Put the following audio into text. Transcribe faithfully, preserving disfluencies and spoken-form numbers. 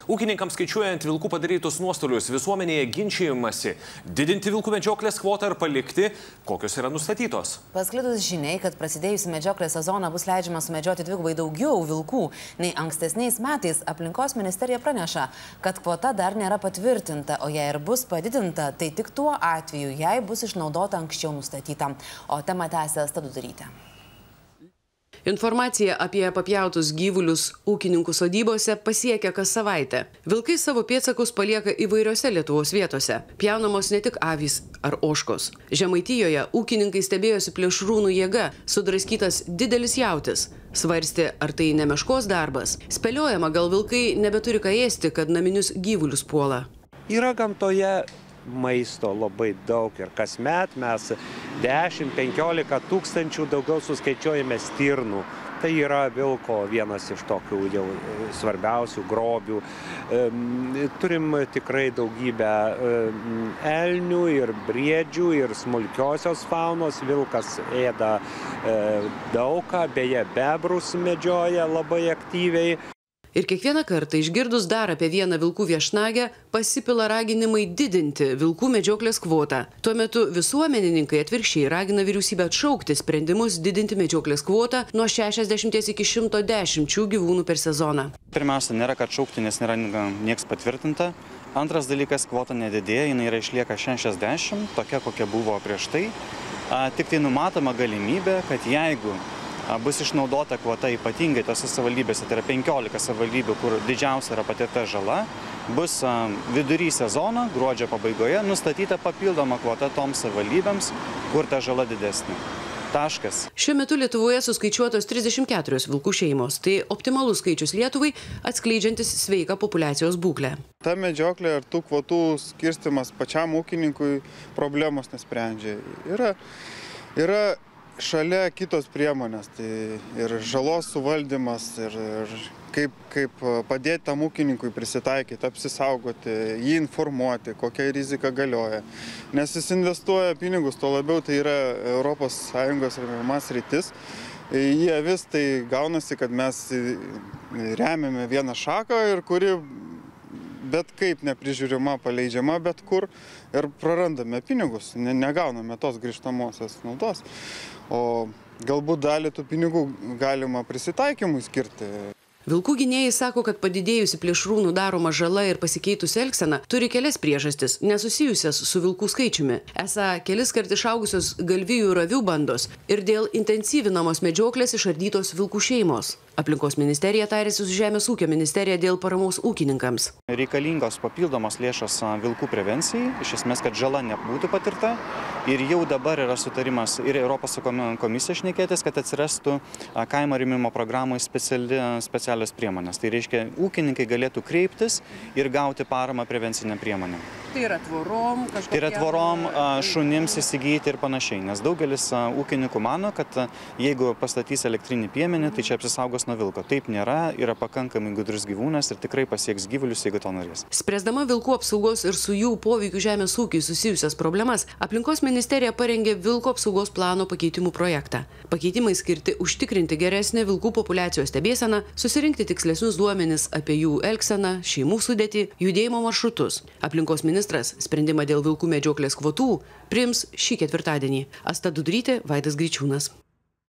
Ūkininkams skaičiuojant vilkų padarytus nuostolius visuomenėje ginčijimasi didinti vilkų medžioklės kvotą ar palikti, kokios yra nustatytos. Pasklidus žiniai, kad prasidėjusi medžioklės sezoną bus leidžiama sumedžioti dvigubai daugiau vilkų nei ankstesniais metais, aplinkos ministerija praneša, kad kvota dar nėra patvirtinta, o jei ir bus padidinta, tai tik tuo atveju, jei bus išnaudota anksčiau nustatyta. O temą tęsia Asta Dudurytė. Informacija apie papjautus gyvulius ūkininkų sodybose pasiekia kas savaitę. Vilkai savo pėdsakus palieka įvairiose Lietuvos vietose. Pjaunamos ne tik avys ar ožkos. Žemaitijoje ūkininkai stebėjosi plėšrūnų jėga, sudraskytas didelis jautis. Svarstė, ar tai ne meškos darbas. Spėliojama, gal vilkai nebeturi ką ėsti, kad naminius gyvulius puola. Yra gamtoje maisto labai daug ir kasmet mes dešimt penkiolika tūkstančių daugiau suskaičiuojame stirnų. Tai yra vilko vienas iš tokių jau svarbiausių grobių. Turim tikrai daugybę elnių ir briedžių ir smulkiosios faunos. Vilkas ėda daugą, beje, bebrus medžioja labai aktyviai. Ir kiekvieną kartą išgirdus dar apie vieną vilkų viešnagę, pasipila raginimai didinti vilkų medžioklės kvotą. Tuo metu visuomenininkai atvirkščiai ragina vyriausybę atšaukti sprendimus didinti medžioklės kvotą nuo šešiasdešimties iki šimto dešimt gyvūnų per sezoną. Pirmiausia, nėra ką atšaukti, nes nėra nieks patvirtinta. Antras dalykas, kvota nedidėja, jinai yra išlieka šešiasdešimt, tokia kokia buvo prieš tai. Tik tai numatoma galimybė, kad jeigu bus išnaudota kvota ypatingai tose savivaldybėse, tai yra penkiolika savivaldybių, kur didžiausia yra patirta žala, bus vidury sezono, gruodžio pabaigoje, nustatyta papildoma kvota toms savivaldybėms, kur ta žala didesnė. Taškas. Šiuo metu Lietuvoje suskaičiuotos trisdešimt keturios vilkų šeimos. Tai optimalus skaičius Lietuvai, atskleidžiantis sveiką populiacijos būklę. Ta medžioklė ir tų kvotų skirstimas pačiam ūkininkui problemos nesprendžia. Yra, yra šalia kitos priemonės, tai ir žalos suvaldymas, ir, ir kaip, kaip padėti tam ūkininkui prisitaikyti, apsisaugoti, jį informuoti, kokia rizika galioja. Nes jis investuoja pinigus, tuo labiau tai yra Europos Sąjungos remiamas sritis. Į avis tai gaunasi, kad mes remiame vieną šaką, ir kuri bet kaip neprižiūrima, paleidžiama bet kur, ir prarandame pinigus, negauname tos grįžtamosios naudos. O galbūt dalį tų pinigų galima prisitaikymui skirti. Vilkų gynėjai sako, kad padidėjusi plėšrūnų daroma žala ir pasikeitusi elgsena turi kelias priežastis, nesusijusias su vilkų skaičiumi. Esą kelis kart išaugusios galvijų ir avių bandos ir dėl intensyvinamos medžioklės išardytos vilkų šeimos. Aplinkos ministerija tarėsi su Žemės ūkio ministerija dėl paramos ūkininkams. Reikalingos papildomos lėšos vilkų prevencijai, iš esmės, kad žala nebūtų patirta. Ir jau dabar yra sutarimas ir Europos komisija šnekėtis, kad atsirastų kaimo rėmimo programoje speciali, specialios priemonės. Tai reiškia, ūkininkai galėtų kreiptis ir gauti paramą prevencinę priemonę. Tai yra tvorom, kažkokia... Tai yra tvorom, šunims įsigyti ir panašiai. Nes daugelis ūkininkų mano, kad jeigu pastatys elektrinį piemenį, tai čia apsisaugos nuo vilko. Taip nėra, yra pakankamai gudrus gyvūnas ir tikrai pasieks gyvulius, jeigu to norės. Spręsdama vilkų apsaugos ir su jų poveikiu žemės ūkiui susijusias problemas, aplinkos ministerija parengė vilko apsaugos plano pakeitimų projektą. Pakeitimai skirti užtikrinti geresnę vilkų populiacijos stebėseną, susirinkti tikslesnius duomenis apie jų elgseną, šeimų sudėtį, judėjimo maršrutus. Aplinkos ministras sprendimą dėl vilkų medžioklės kvotų priims šį ketvirtadienį. Asta Dudurytė, Vaidas Greičiūnas.